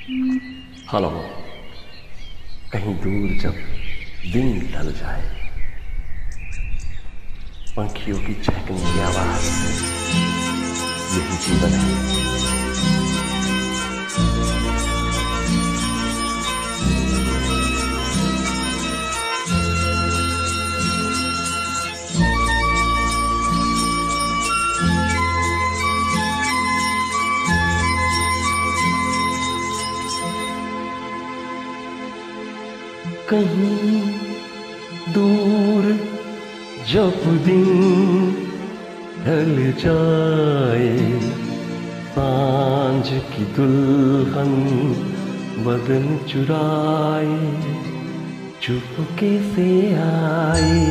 Hello. कहीं दूर जब दिन ढल जाए, पंखियों की चहकने की आवाज से यही जीवन है। कहीं दूर जब दिन ढल जाए, सांझ की दुल्हन बदन चुराए चुपके से आए।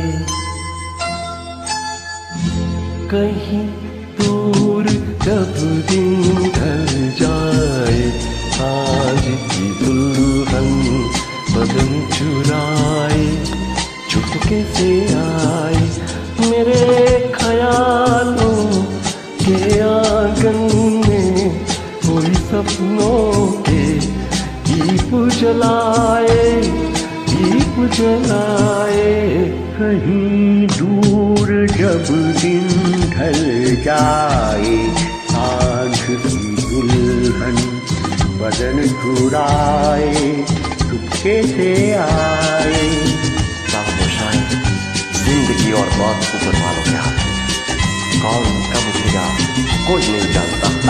कहीं दूर जब दिन ढल जाए, सांझ की दुल्हन बदन चुराए चुपके से आए। मेरे ख्यालों के आंगन में कोई सपनों के दीप जलाए, दीप जलाए। कहीं दूर जब दिन ढल जाए, सांझ की दुल्हन बदन चुराए चुपके से आए। खामोशाई जिंदगी और मौत को वालों के हाथ में, कौन कब उठेगा कोई नहीं जानता।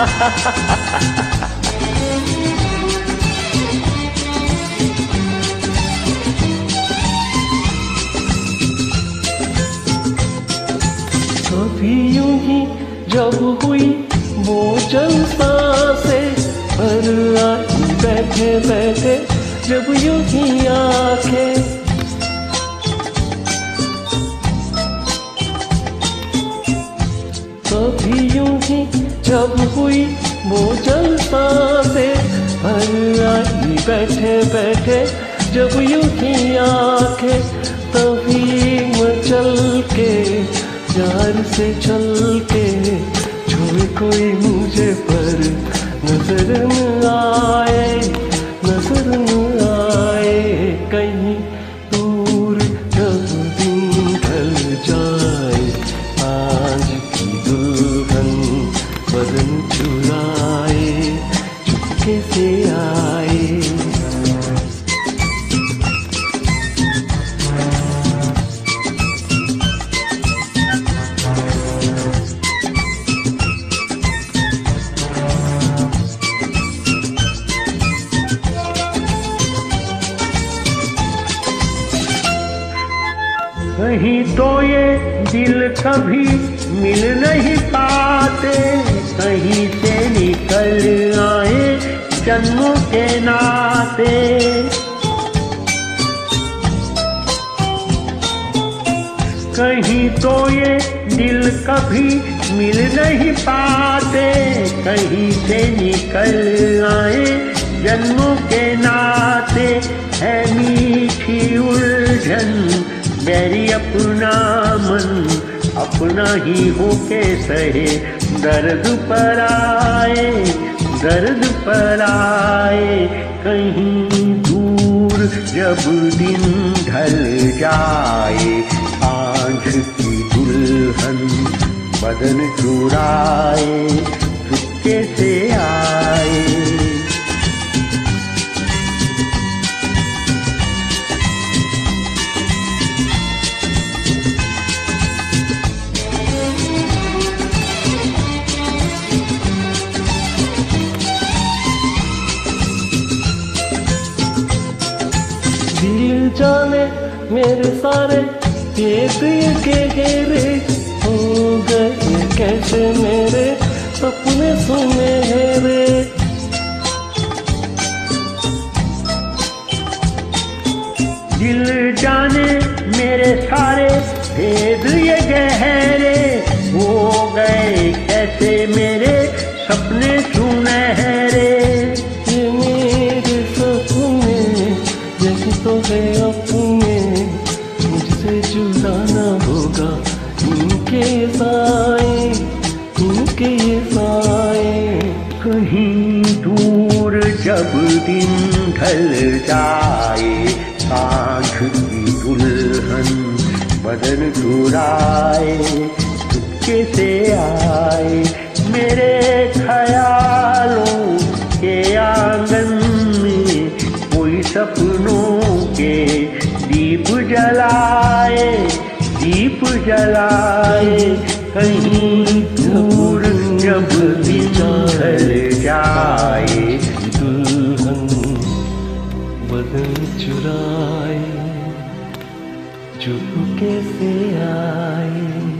कभी यूं ही जब हुई वो जलसा से भर आई बैठे बैठे जब यूं ही आंखें। कभी यूं ही जब हुई वो जलसा से भर आई बैठे बैठे जब यूं ही आंखें। तभी मचल के प्यार से चल के छोड़ कोई मुझे पर नजर न आए, नजर न आए। कहीं दूर जब दिन ढल जाए, आज की दुल्हन बदन चुराए चुपके से आए। कहीं तो ये दिल कभी मिल नहीं पाते, कहीं से निकल आए जन्मों के नाते। कहीं तो ये दिल कभी मिल नहीं पाते, कहीं से निकल आए जन्मों के नाते। है मीठी उलझन मेरी अपना मन अपना ही होके सहे, दर्द पर आए, दर्द पर आए। कहीं दूर जब दिन ढल जाए, सांझ की दुल्हन बदन चुराए चुपके से आए। दिल जाने मेरे सारे भेद ये गहरे हो गए, कैसे मेरे सपने सुनहरे। दिल जाने मेरे सारे भेद ये गहरे हो गए, कैसे मेरे सपने सुनहरे। ये मेरे सपने यही तो है अपने, मुझसे जुदा ना होगा इनके साए, इनके साए। कहीं दूर जब दिन ढल जाए, साँझ की दुल्हन बदन चुराए, चुपके से आए मेरे ख्यालों के आंगन में, कोई सपनों के दीप जलाए, दीप जलाए, कहीं दूर जब दिन ढल जाए, दुल्हन बदन चुराए, चुपके से आए।